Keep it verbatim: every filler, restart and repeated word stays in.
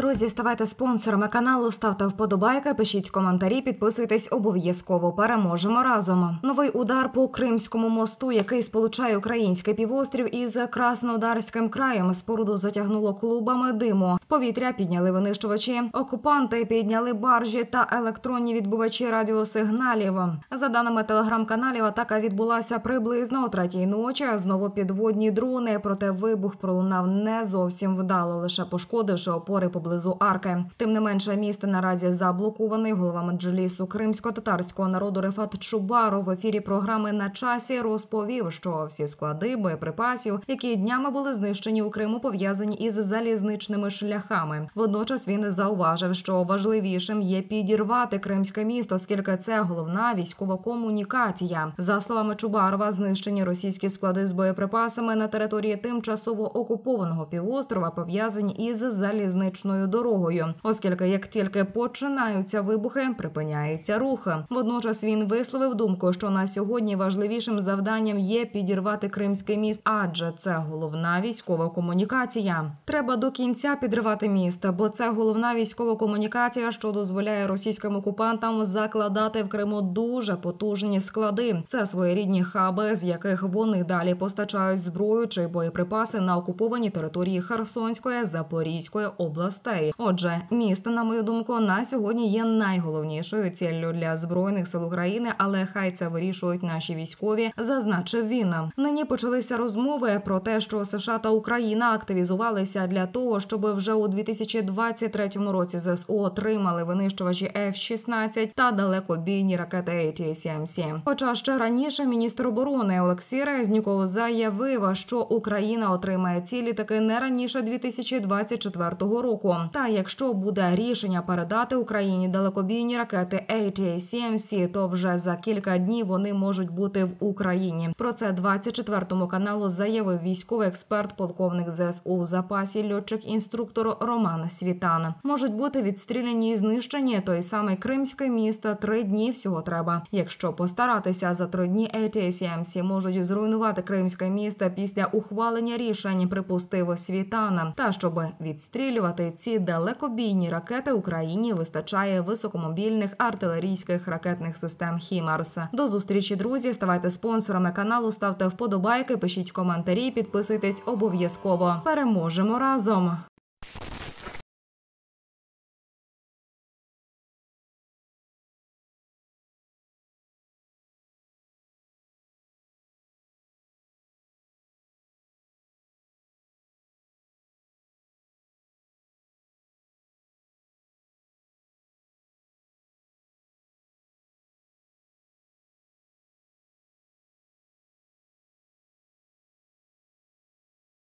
Друзі, ставайте спонсорами каналу, ставте вподобайки, пишіть коментарі, підписуйтесь обов'язково. Переможемо разом. Новий удар по Кримському мосту, який сполучає український півострів із Краснодарським краєм. Споруду затягнуло клубами диму. Повітря підняли винищувачі. Окупанти підняли баржі та електронні відбувачі радіосигналів. За даними телеграм-каналів, атака відбулася приблизно о третій ночі. Знову підводні дрони, проте вибух пролунав не зовсім вдало, лише пошкодивши опори поблизу арки. Тим не менше, місто наразі заблокований. Голова меджлісу кримсько-татарського народу Рефат Чубаров в ефірі програми «На часі» розповів, що всі склади боєприпасів, які днями були знищені у Криму, пов'язані із залізничними шляхами. Водночас він зауважив, що важливішим є підірвати Кримське місто, оскільки це головна військова комунікація. За словами Чубарова, знищені російські склади з боєприпасами на території тимчасово окупованого півострова пов'язані із залізничною дорогою, оскільки як тільки починаються вибухи, припиняється рух. Водночас він висловив думку, що на сьогодні важливішим завданням є підірвати Кримський міст, адже це головна військова комунікація. Треба до кінця підривати міст, бо це головна військова комунікація, що дозволяє російським окупантам закладати в Криму дуже потужні склади. Це своєрідні хаби, з яких вони далі постачають зброю чи боєприпаси на окуповані території Херсонської, Запорізької областей. Отже, місто, на мою думку, на сьогодні є найголовнішою ціллю для Збройних сил України, але хай це вирішують наші військові, зазначив він. Нині почалися розмови про те, що США та Україна активізувалися для того, щоб вже у дві тисячі двадцять третьому році ЗСУ отримали винищувачі еф шістнадцять та далекобійні ракети ей ті ес ем сі. Хоча ще раніше міністр оборони Олексій Резніков заявив, що Україна отримає ці літаки не раніше дві тисячі двадцять четвертого року. Та якщо буде рішення передати Україні далекобійні ракети ей ті ес ем сі, то вже за кілька днів вони можуть бути в Україні. Про це двадцять четвертому каналу заявив військовий експерт, полковник ЗСУ в запасі, льотчик-інструктор Роман Світан. Можуть бути відстріляні і знищені. Той самий Кримське місто три дні всього треба. Якщо постаратися, за три дні ей ті ес ем сі можуть зруйнувати Кримське місто після ухвалення рішень, припустив Світан. Та щоб відстрілювати ці далекобійні ракети, Україні вистачає високомобільних артилерійських ракетних систем «Хімарс». До зустрічі, друзі! Ставайте спонсорами каналу, ставте вподобайки, пишіть коментарі, підписуйтесь обов'язково. Переможемо разом!